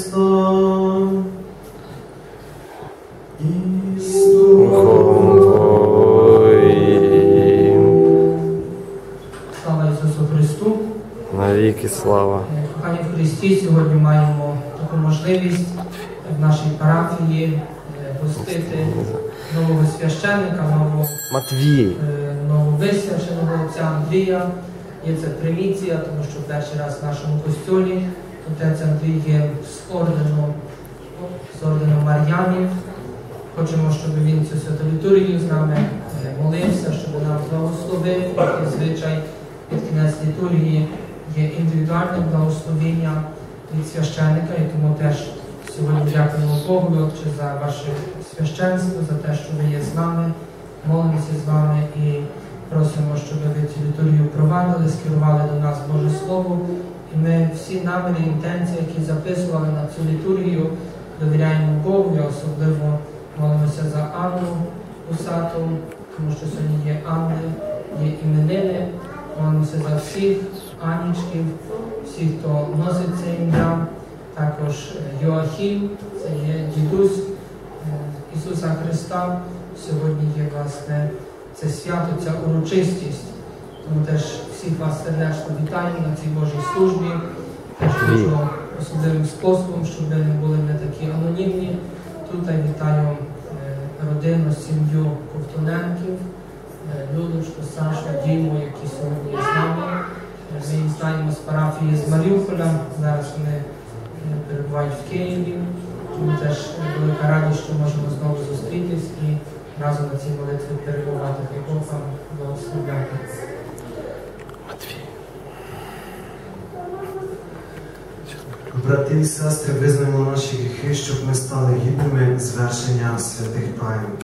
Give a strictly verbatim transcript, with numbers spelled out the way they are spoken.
Христом і з Духом Твоїм. Слава Ісусу Христу! Навіки слава! Кохані в Христі, сьогодні маємо таку можливість в нашій парафії гостити нового священника, нового, Матвій! нововисвяченого отця Андрія. Є це приміція, тому що перший раз в нашому костьолі отець Андрій є з ордену, з ордену Мар'янів. Хочемо, щоб він цю святу літургію з нами молився, щоб нам благословив. Такий звичай під кінець літургії є індивідуальне благословення від священника, і тому теж сьогодні дякуємо Богу, Отче, за ваше священство, за те, що ви є з нами, молимося з вами і просимо, щоб ви цю літургію провадили, скерували до нас Боже Слово. І ми всі наміри, інтенції, які записували на цю літургію, довіряємо Богу, і особливо молимося за Анну Усату, тому що сьогодні є Анни, є іменини. Молимося за всіх Анічків, всіх, хто носить це ім'я. Також Йоахім, це є дідусь Ісуса Христа. Сьогодні є, власне, це свято, ця урочистість. Тому теж всіх вас сердечно вітаю на цій Божій службі. Теж хочу особливим способом, щоб ви не були не такі анонімні. Тут я вітаю родину, сім'ю Ковтуненків, Людочку, Сашу, Діму, які сьогодні є з нами. Ми їх знаємо з парафії з Маріуполя. Зараз вони перебувають в Києві. Тому теж велика радість, що можемо знову зустрітись і разом на цій молитві перебувати. Хай Бог вам благословляє. Брати і сестри, визнаємо наші гріхи, щоб ми стали гідними звершення святих тайн.